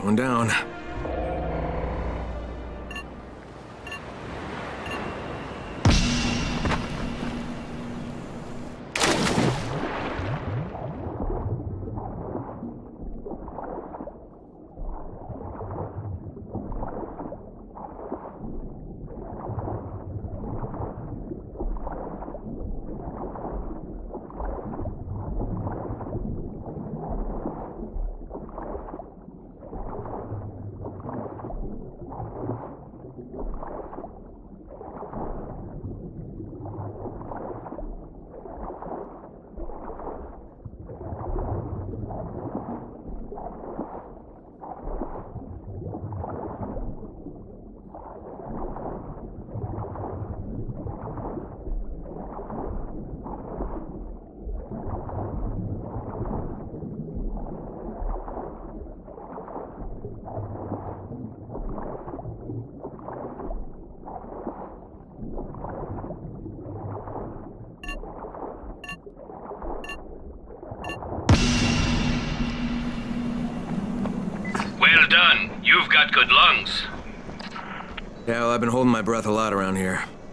Going down. Well done. You've got good lungs. Yeah, well, I've been holding my breath a lot around here.